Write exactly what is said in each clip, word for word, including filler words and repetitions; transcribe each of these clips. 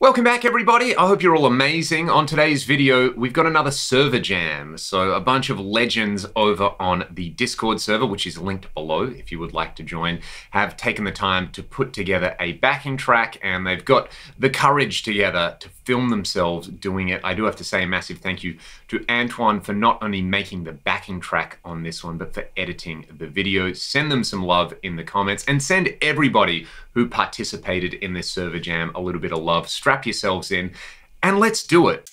Welcome back, everybody. I hope you're all amazing. On today's video, we've got another server jam. So a bunch of legends over on the Discord server, which is linked below if you would like to join, have taken the time to put together a backing track, and they've got the courage together to film themselves doing it. I do have to say a massive thank you to Antoine for not only making the backing track on this one, but for editing the video. Send them some love in the comments, and send everybody who participated in this server jam a little bit of love. Strap yourselves in and let's do it.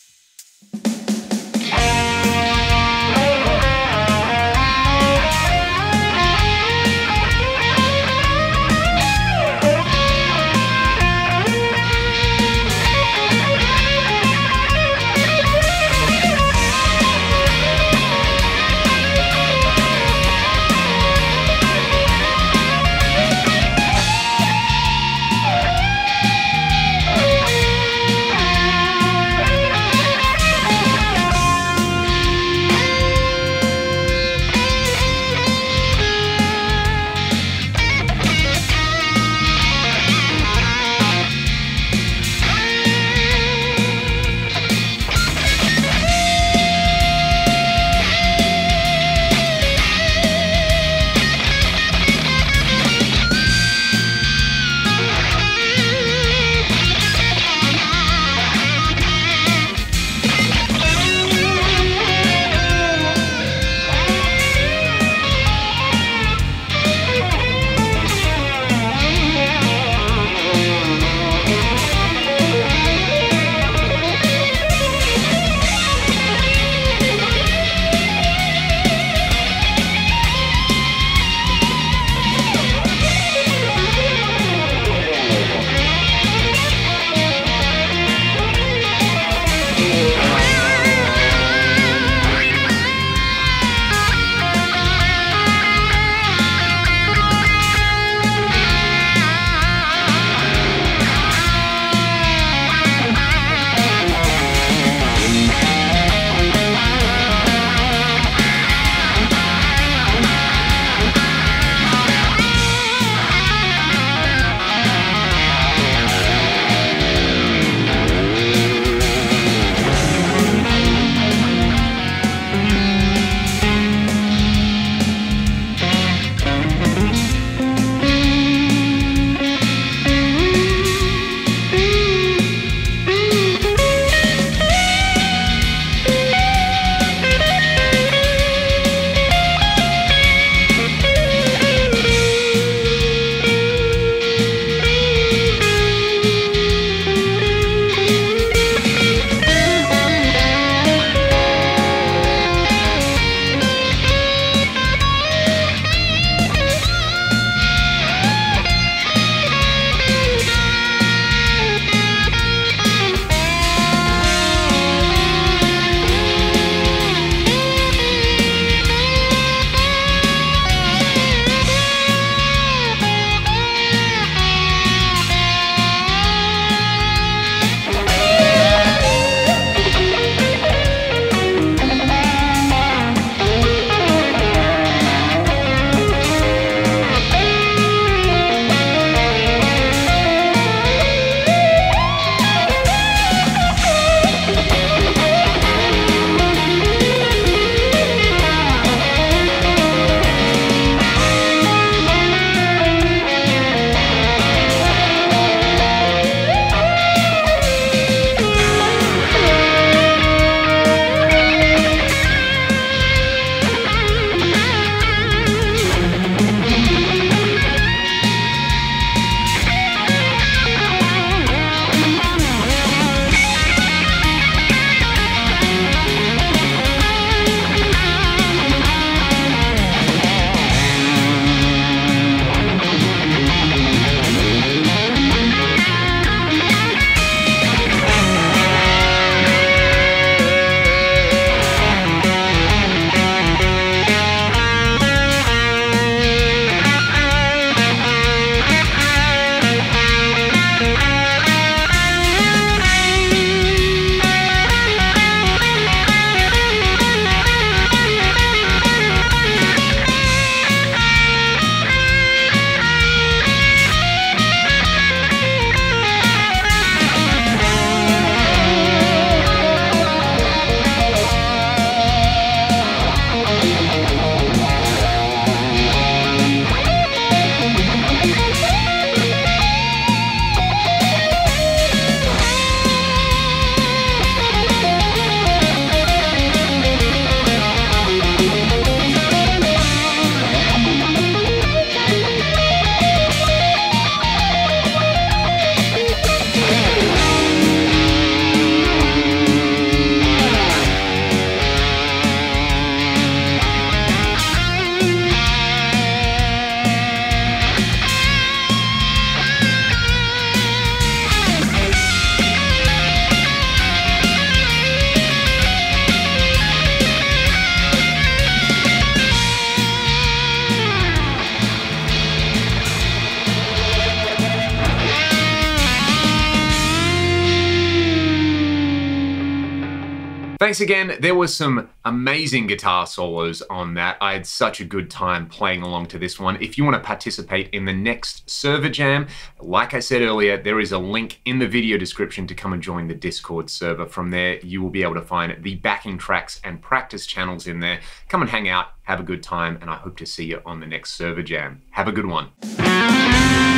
Thanks again. There was some amazing guitar solos on that. I had such a good time playing along to this one. If you want to participate in the next server jam, like I said earlier, there is a link in the video description to come and join the Discord server. From there, you will be able to find the backing tracks and practice channels in there. Come and hang out, have a good time, and I hope to see you on the next server jam. Have a good one.